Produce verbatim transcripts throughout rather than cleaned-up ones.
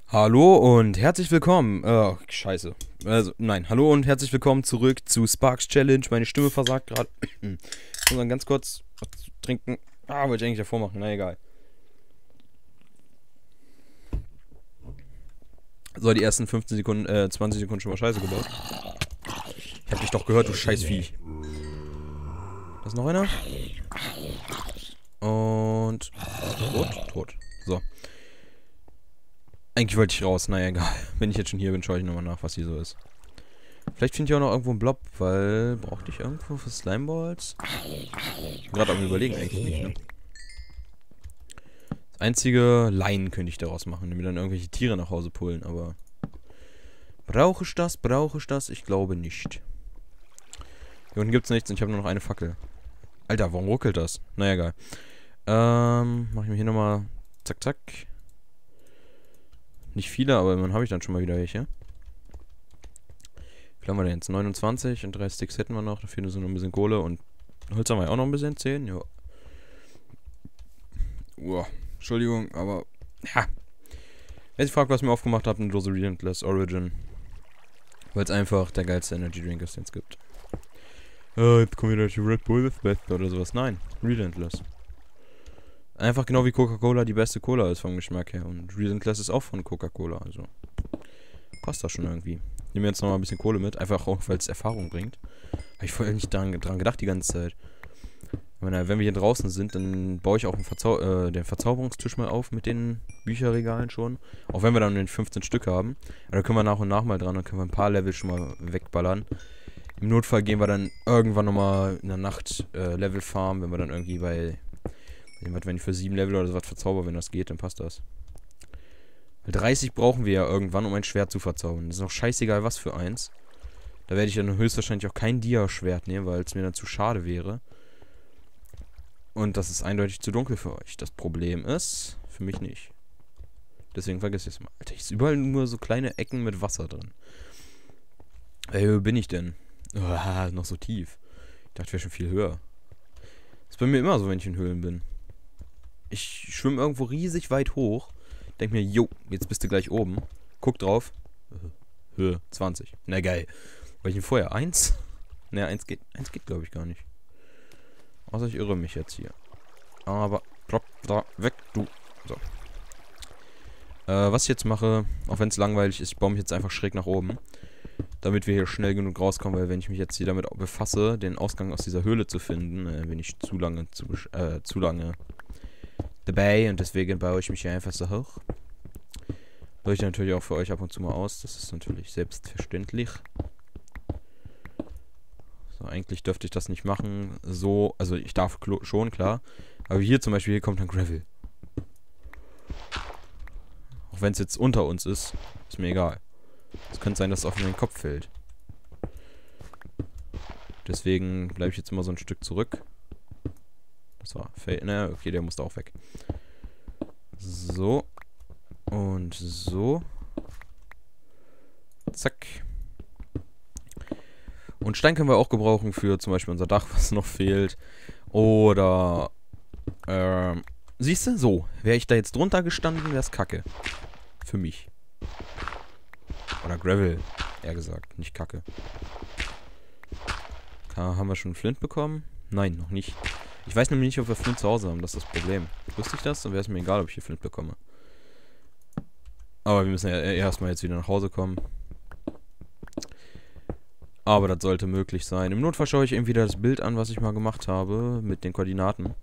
Hallo und herzlich willkommen. Oh, scheiße. Also, nein, hallo und herzlich willkommen zurück zu Sparks Challenge. Meine Stimme versagt gerade. Ich muss dann ganz kurz was zu trinken. Ah, wollte ich eigentlich davor machen. Na egal. So, die ersten fünfzehn Sekunden, äh, zwanzig Sekunden schon mal Scheiße gebaut. Ich hab dich doch gehört, du Scheißvieh. Da ist noch einer. Und. Tot? Tot. So. Eigentlich wollte ich raus, naja, egal. Wenn ich jetzt schon hier bin, schaue ich nochmal nach, was hier so ist. Vielleicht finde ich auch noch irgendwo einen Blob, weil... Brauchte ich irgendwo für Slimeballs? Ich bin gerade am Überlegen, eigentlich nicht, ne? Das einzige Leinen könnte ich daraus machen, mir dann irgendwelche Tiere nach Hause pullen, aber... Brauche ich das? Brauche ich das? Ich glaube nicht. Hier unten gibt's nichts und ich habe nur noch eine Fackel. Alter, warum ruckelt das? Naja, egal. Ähm, mach ich mir hier nochmal... Zack, zack. Nicht viele, aber dann habe ich dann schon mal wieder welche. Wie viel haben wir denn jetzt? neunundzwanzig und drei Sticks hätten wir noch. Da fehlen so noch ein bisschen Kohle und Holz haben wir auch noch ein bisschen. zehn, ja. Uah, Entschuldigung, aber ja. Wer sich fragt, was ich mir aufgemacht habe, eine Dose Relentless Origin. Weil es einfach der geilste Energy Drink ist, den es gibt. Oh, jetzt kommt wieder die Red Bull ist best oder sowas. Nein, Relentless. Einfach genau wie Coca-Cola die beste Cola ist vom Geschmack her. Und Relentless ist auch von Coca-Cola, also passt das schon irgendwie. Ich nehme jetzt noch mal ein bisschen Kohle mit, einfach auch, weil es Erfahrung bringt. Habe ich vorher nicht dran, dran gedacht die ganze Zeit. Wenn, wenn wir hier draußen sind, dann baue ich auch einen Verzau äh, den Verzauberungstisch mal auf mit den Bücherregalen schon. Auch wenn wir dann fünfzehn Stück haben. Aber da können wir nach und nach mal dran, dann können wir ein paar Level schon mal wegballern. Im Notfall gehen wir dann irgendwann nochmal in der Nacht äh, Level farmen, wenn wir dann irgendwie bei... Wenn ich für sieben Level oder so was verzauber, wenn das geht, dann passt das. dreißig brauchen wir ja irgendwann, um ein Schwert zu verzaubern. Das ist auch scheißegal, was für eins. Da werde ich dann höchstwahrscheinlich auch kein Dia-Schwert nehmen, weil es mir dann zu schade wäre. Und das ist eindeutig zu dunkel für euch. Das Problem ist, für mich nicht. Deswegen vergesst ich es mal. Alter, ist überall nur so kleine Ecken mit Wasser drin. Ey, wo bin ich denn? Oh, noch so tief. Ich dachte, ich wäre schon viel höher. Das ist bei mir immer so, wenn ich in Höhlen bin. Ich schwimme irgendwo riesig weit hoch. Denk mir, jo, jetzt bist du gleich oben. Guck drauf. Höhe zwanzig. Na geil. War ich denn vorher? eins? Ne, eins geht, eins geht glaube ich gar nicht. Außer ich irre mich jetzt hier. Aber, drop da weg, du. So. Äh, was ich jetzt mache, auch wenn es langweilig ist, ich baue mich jetzt einfach schräg nach oben. Damit wir hier schnell genug rauskommen, weil wenn ich mich jetzt hier damit befasse, den Ausgang aus dieser Höhle zu finden, äh, bin ich zu lange, zu, äh, zu lange dabei und deswegen baue ich mich hier einfach so hoch. Baue ich natürlich auch für euch ab und zu mal aus, das ist natürlich selbstverständlich. So, eigentlich dürfte ich das nicht machen, so, also ich darf schon, klar, aber hier zum Beispiel, hier kommt dann Gravel. Auch wenn es jetzt unter uns ist, ist mir egal. Es könnte sein, dass es auf meinen Kopf fällt. Deswegen bleibe ich jetzt immer so ein Stück zurück. Das war fail. Na, okay, der musste auch weg. So. Und so. Zack. Und Stein können wir auch gebrauchen für zum Beispiel unser Dach, was noch fehlt. Oder, ähm, siehst du? So. Wäre ich da jetzt drunter gestanden, wäre es kacke. Für mich. Oder Gravel, eher gesagt. Nicht kacke. Haben wir schon Flint bekommen? Nein, noch nicht. Ich weiß nämlich nicht, ob wir Flint zu Hause haben. Das ist das Problem. Wüsste ich das, dann wäre es mir egal, ob ich hier Flint bekomme. Aber wir müssen ja erstmal jetzt wieder nach Hause kommen. Aber das sollte möglich sein. Im Notfall schaue ich eben wieder das Bild an, was ich mal gemacht habe. Mit den Koordinaten.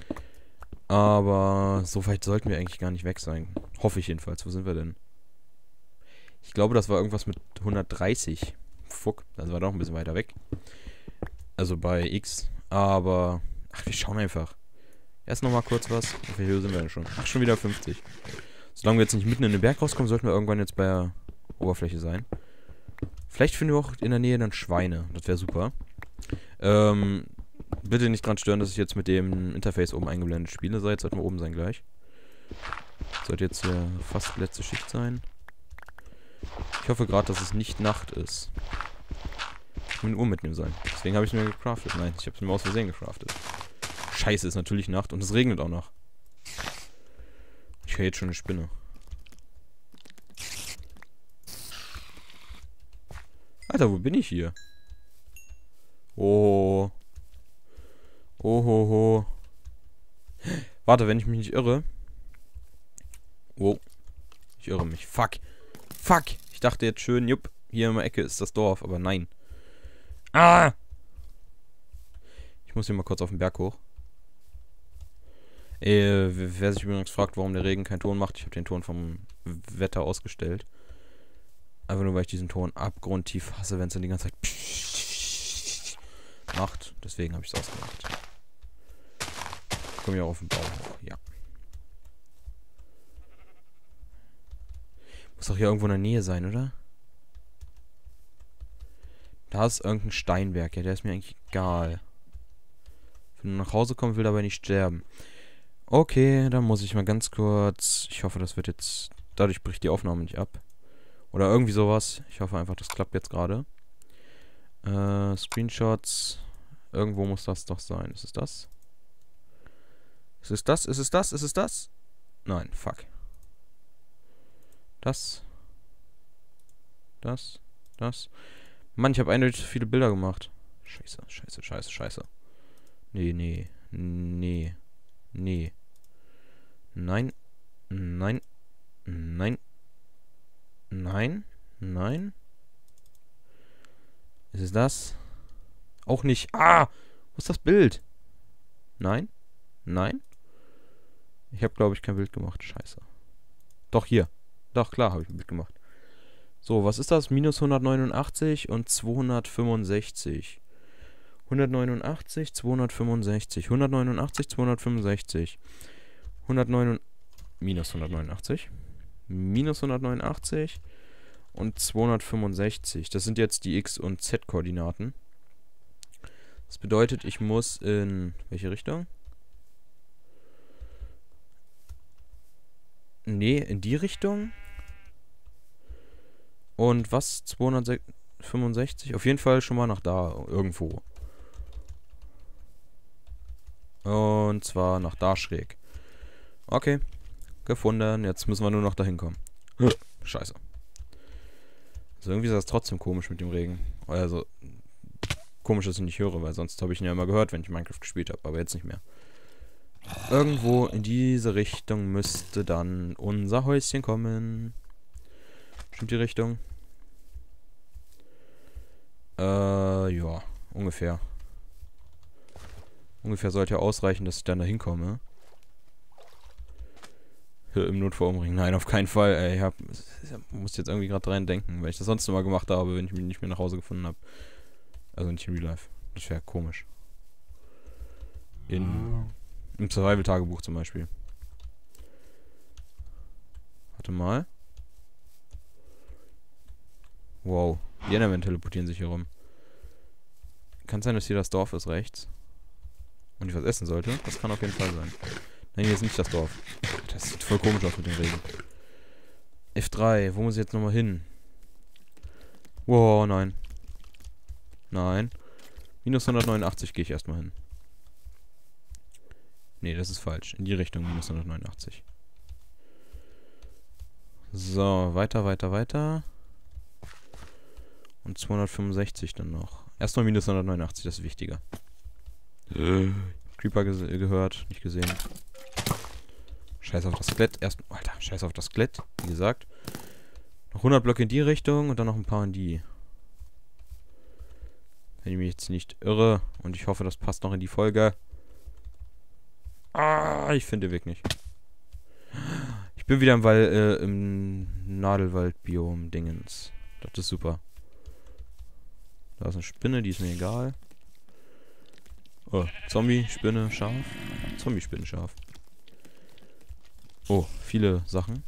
Aber so weit sollten wir eigentlich gar nicht weg sein. Hoffe ich jedenfalls. Wo sind wir denn? Ich glaube, das war irgendwas mit hundertdreißig. Fuck, das war doch ein bisschen weiter weg. Also bei X. Aber, ach, wir schauen einfach. Erst nochmal kurz was. Auf wie Höhe sind wir denn schon? Ach, schon wieder fünfzig. Solange wir jetzt nicht mitten in den Berg rauskommen, sollten wir irgendwann jetzt bei der Oberfläche sein. Vielleicht finden wir auch in der Nähe dann Schweine. Das wäre super. Ähm, bitte nicht dran stören, dass ich jetzt mit dem Interface oben eingeblendet spiele. So, jetzt sollten wir oben sein gleich. Sollte jetzt hier fast letzte Schicht sein. Ich hoffe gerade, dass es nicht Nacht ist. Ich will eine Uhr mitnehmen sollen. Deswegen habe ich es mir gecraftet. Nein, ich habe es mir aus Versehen gecraftet. Scheiße, ist natürlich Nacht und es regnet auch noch. Ich höre jetzt schon eine Spinne. Alter, wo bin ich hier? Oh. Ohoho. Warte, wenn ich mich nicht irre. Oh. Ich irre mich. Fuck. Fuck. Ich dachte jetzt schön, jupp, hier in der Ecke ist das Dorf, aber nein. Ah! Ich muss hier mal kurz auf den Berg hoch. Äh, wer sich übrigens fragt, warum der Regen keinen Ton macht, ich habe den Ton vom Wetter ausgestellt. Einfach nur, weil ich diesen Ton abgrundtief hasse, wenn es dann die ganze Zeit macht. Deswegen habe ich es ausgemacht. Ich komme ja auch auf den Baum hoch. Ja. Muss doch hier irgendwo in der Nähe sein, oder? Da ist irgendein Steinberg. Ja, der ist mir eigentlich egal. Wenn du nach Hause kommen will, aber nicht sterben. Okay, dann muss ich mal ganz kurz... Ich hoffe, das wird jetzt... Dadurch bricht die Aufnahme nicht ab. Oder irgendwie sowas. Ich hoffe einfach, das klappt jetzt gerade. Äh, Screenshots. Irgendwo muss das doch sein. Ist es das? Ist es das? Ist es das? Ist es das? Nein, fuck. Das. Das. Das. Mann, ich habe eindeutig zu viele Bilder gemacht. Scheiße, scheiße, scheiße, scheiße. Nee, nee. Nee. Nee. Nein. Nein. Nein. Nein. Nein. Ist es das? Auch nicht. Ah! Wo ist das Bild? Nein. Nein. Ich habe, glaube ich, kein Bild gemacht. Scheiße. Doch, hier. Doch, klar, habe ich ein Bild gemacht. So, was ist das? Minus hundertneunundachtzig und zweihundertfünfundsechzig. hundertneunundachtzig, zweihundertfünfundsechzig. hundertneunundachtzig, zweihundertfünfundsechzig. hundertneun... Minus hundertneunundachtzig. Minus hundertneunundachtzig und zweihundertfünfundsechzig. Das sind jetzt die X- und Z-Koordinaten. Das bedeutet, ich muss in... Welche Richtung? Nee, in die Richtung. Und was? zweihundertfünfundsechzig? Auf jeden Fall schon mal nach da, irgendwo. Und zwar nach da schräg. Okay. Gefunden. Jetzt müssen wir nur noch dahin kommen. Scheiße. Also irgendwie ist das trotzdem komisch mit dem Regen. Also, komisch, dass ich ihn nicht höre, weil sonst habe ich ihn ja immer gehört, wenn ich Minecraft gespielt habe. Aber jetzt nicht mehr. Irgendwo in diese Richtung müsste dann unser Häuschen kommen. Stimmt die Richtung? Äh, ja, ungefähr. Ungefähr sollte ja ausreichen, dass ich dann da hinkomme. Im Notfall umbringen. Nein, auf keinen Fall. Ey, ich hab, muss jetzt irgendwie gerade dran denken, weil ich das sonst immer gemacht habe, wenn ich mich nicht mehr nach Hause gefunden habe. Also nicht in Real Life. Das wäre komisch. In, im Survival-Tagebuch zum Beispiel. Warte mal. Wow. Die Endermen teleportieren sich hier rum. Kann sein, dass hier das Dorf ist rechts. Und ich was essen sollte. Das kann auf jeden Fall sein. Nein, hier ist nicht das Dorf. Das sieht voll komisch aus mit dem Regen. F drei. Wo muss ich jetzt nochmal hin? Wow, nein. Nein. Minus hundertneunundachtzig gehe ich erstmal hin. Nee, das ist falsch. In die Richtung minus hundertneunundachtzig. So, weiter, weiter, weiter. Und zweihundertfünfundsechzig dann noch. Erstmal minus hundertneunundachtzig, das ist wichtiger. Äh. Creeper ge gehört, nicht gesehen. Scheiß auf das Skelett. Erst, Alter, scheiß auf das Skelett, wie gesagt. Noch hundert Blöcke in die Richtung und dann noch ein paar in die. Wenn ich mich jetzt nicht irre. Und ich hoffe, das passt noch in die Folge. Ah, ich finde den Weg nicht. Ich bin wieder im, Wald, äh, im Nadelwald-Biom-Dingens. Das ist super. Da ist eine Spinne, die ist mir egal. Oh, Zombie, Spinne, Schaf. Zombie, Spinne, Schaf. Oh, viele Sachen.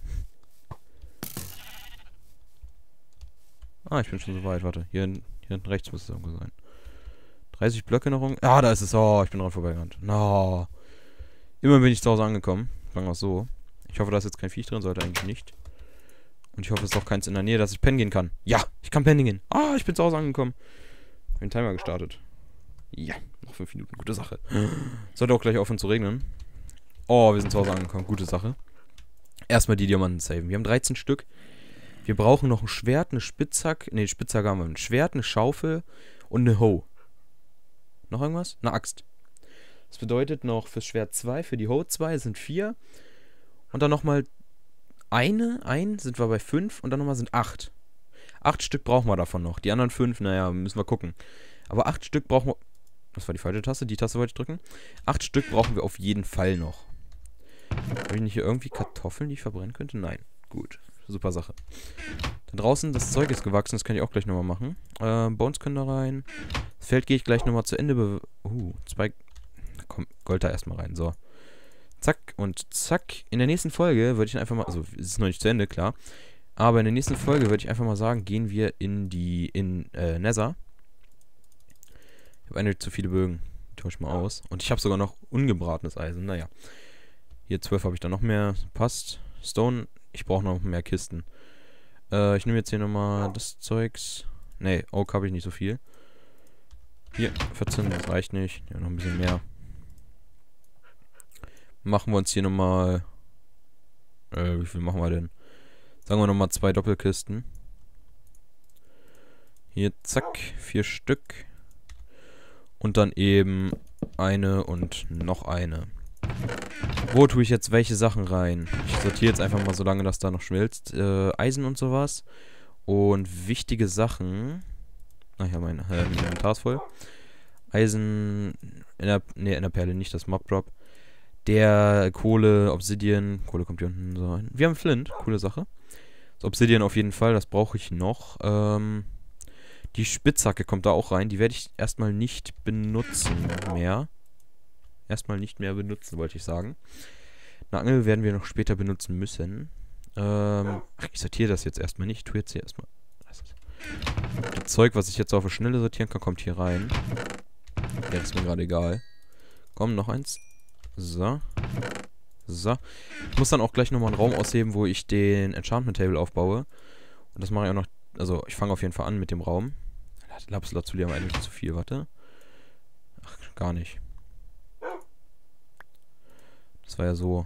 Ah, ich bin schon so weit. Warte, hier, hier hinten rechts muss es irgendwo sein. dreißig Blöcke noch um. Ah, da ist es. Oh, ich bin dran vorbeigerannt. No. Immer bin ich zu Hause angekommen. Sagen wir es so. Ich hoffe, da ist jetzt kein Viech drin. Sollte eigentlich nicht. Und ich hoffe, es ist auch keins in der Nähe, dass ich pennen gehen kann. Ja, ich kann pennen gehen. Ah, ich bin zu Hause angekommen. Hab den Timer gestartet. Ja, noch fünf Minuten. Gute Sache. Sollte auch gleich aufhören zu regnen. Oh, wir sind zu Hause angekommen. Gute Sache. Erstmal die Diamanten saven. Wir haben dreizehn Stück. Wir brauchen noch ein Schwert, eine Spitzhacke. Ne, Spitzhacke haben wir. Ein Schwert, eine Schaufel und eine Hoe. Noch irgendwas? Eine Axt. Das bedeutet noch fürs Schwert zwei, für die Hoe zwei sind vier. Und dann nochmal eine, ein, sind wir bei fünf und dann nochmal sind acht. Acht Stück brauchen wir davon noch. Die anderen fünf, naja, müssen wir gucken. Aber acht Stück brauchen wir... Das war die falsche Taste, die Taste wollte ich drücken. Acht Stück brauchen wir auf jeden Fall noch. Habe ich nicht hier irgendwie Kartoffeln, die ich verbrennen könnte? Nein. Gut. Super Sache. Da draußen, das Zeug ist gewachsen, das kann ich auch gleich nochmal machen. Äh, Bones können da rein. Das Feld gehe ich gleich nochmal zu Ende. Be uh, zwei... Komm, Gold da erstmal rein. So. Zack und zack. In der nächsten Folge würde ich einfach mal... Also, es ist noch nicht zu Ende, klar. Aber in der nächsten Folge würde ich einfach mal sagen, gehen wir in die... In, äh, Nether. Ich habe eine zu viele Bögen. Täusch mal aus. Und ich habe sogar noch ungebratenes Eisen. Naja. Hier zwölf habe ich dann noch mehr. Passt. Stone. Ich brauche noch mehr Kisten. Äh, ich nehme jetzt hier nochmal das Zeugs. Ne, Oak habe ich nicht so viel. Hier, vierzehn, das reicht nicht. Ja, noch ein bisschen mehr. Machen wir uns hier nochmal... Äh, wie viel machen wir denn? Sagen wir nochmal zwei Doppelkisten. Hier, zack, vier Stück. Und dann eben eine und noch eine. Wo tue ich jetzt welche Sachen rein? Ich sortiere jetzt einfach mal so lange, dass da noch schmilzt. Äh, Eisen und sowas. Und wichtige Sachen. Ach ja, mein äh, Inventar ist voll. Eisen. In der, nee, in der Perle nicht, das Mob Drop. Der Kohle, Obsidian. Kohle kommt hier unten so hin. Wir haben Flint, coole Sache. Das Obsidian auf jeden Fall, das brauche ich noch. Ähm. Die Spitzhacke kommt da auch rein. Die werde ich erstmal nicht benutzen mehr. Erstmal nicht mehr benutzen, wollte ich sagen. Eine Angel werden wir noch später benutzen müssen. Ähm, ach, ich sortiere das jetzt erstmal nicht. Ich tue jetzt hier erstmal... Das, das Zeug, was ich jetzt auf der Schnelle sortieren kann, kommt hier rein. Ja, ist mir gerade egal. Komm, noch eins. So. So. Ich muss dann auch gleich nochmal einen Raum ausheben, wo ich den Enchantment Table aufbaue. Und das mache ich auch noch... Also, ich fange auf jeden Fall an mit dem Raum. Lapis-Lazuli haben wir eigentlich zu viel, warte. Ach, gar nicht. Das war ja so.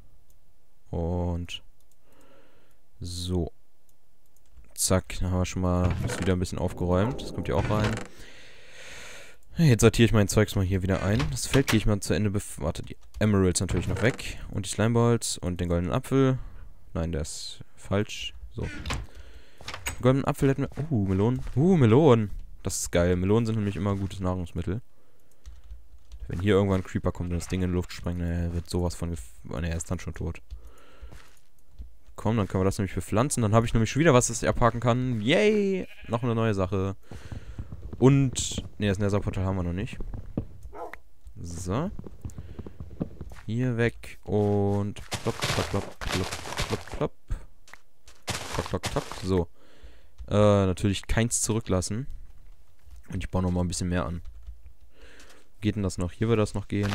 Und so. Zack, dann haben wir schon mal ist wieder ein bisschen aufgeräumt. Das kommt hier auch rein. Jetzt sortiere ich mein Zeugs mal hier wieder ein. Das Feld gehe ich mal zu Ende. Warte, die Emeralds natürlich noch weg. Und die Slimeballs und den goldenen Apfel. Nein, der ist falsch. So. Den goldenen Apfel hätten wir... Uh, Melonen. Uh, Melonen. Das ist geil. Melonen sind nämlich immer gutes Nahrungsmittel. Wenn hier irgendwann ein Creeper kommt und das Ding in die Luft sprengt, naja, wird sowas von... Oh, ne, er ist dann schon tot. Komm, dann können wir das nämlich bepflanzen. Dann habe ich nämlich schon wieder was, das ich abhaken kann. Yay! Noch eine neue Sache. Und... Ne, das Nether-Portal haben wir noch nicht. So. Hier weg. Und... Plopp, plopp, plopp, plopp, plopp, plopp. Klock, klock, klock. So. Äh, natürlich keins zurücklassen. Und ich baue noch mal ein bisschen mehr an. Geht denn das noch? Hier wird das noch gehen.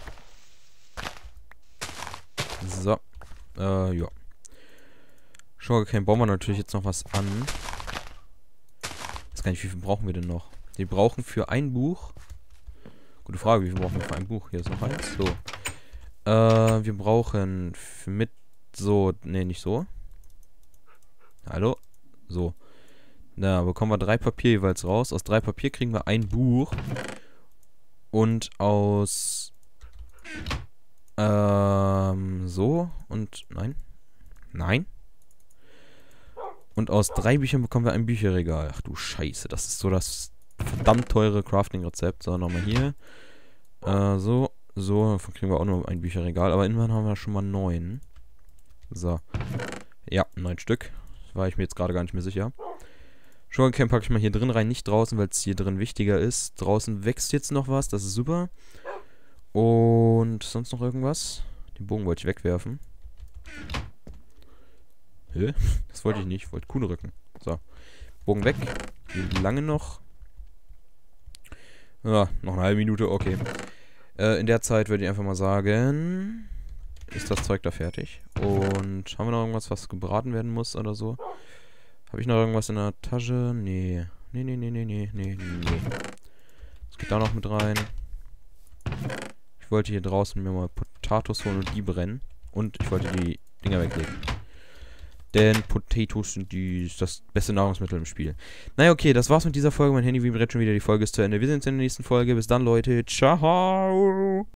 So. Äh, ja. Sugarcane bauen wir natürlich jetzt noch was an. Ich weiß gar nicht, wie viel brauchen wir denn noch? Wir brauchen für ein Buch... Gute Frage, wie viel brauchen wir für ein Buch? Hier ist noch eins. So. Äh, wir brauchen für mit so... Ne, nicht so. Hallo? So. Na, bekommen wir drei Papier jeweils raus. Aus drei Papier kriegen wir ein Buch. Und aus... Ähm, so. Und... Nein. Nein. Und aus drei Büchern bekommen wir ein Bücherregal. Ach du Scheiße, das ist so das verdammt teure Crafting-Rezept. So, nochmal hier. Äh, so. So, davon kriegen wir auch nur ein Bücherregal. Aber immerhin haben wir schon mal neun. So. Ja, neun Stück. War ich mir jetzt gerade gar nicht mehr sicher. Sugarcane packe ich mal hier drin rein, nicht draußen, weil es hier drin wichtiger ist. Draußen wächst jetzt noch was, das ist super. Und sonst noch irgendwas? Den Bogen wollte ich wegwerfen. Hä? Das wollte ich nicht, ich wollte Kuhle rücken. So. Bogen weg. Wie lange noch? Ja, noch eine halbe Minute, okay. Äh, in der Zeit würde ich einfach mal sagen... Ist das Zeug da fertig? Und haben wir noch irgendwas, was gebraten werden muss oder so? Habe ich noch irgendwas in der Tasche? Nee. Nee, nee, nee, nee, nee, nee, nee. Das geht da noch mit rein. Ich wollte hier draußen mir mal Potatoes holen und die brennen. Und ich wollte die Dinger weglegen. Denn Potatoes sind die, das beste Nahrungsmittel im Spiel. Naja, okay, das war's mit dieser Folge. Mein Handy vibriert schon wieder. Die Folge ist zu Ende. Wir sehen uns in der nächsten Folge. Bis dann, Leute. Ciao.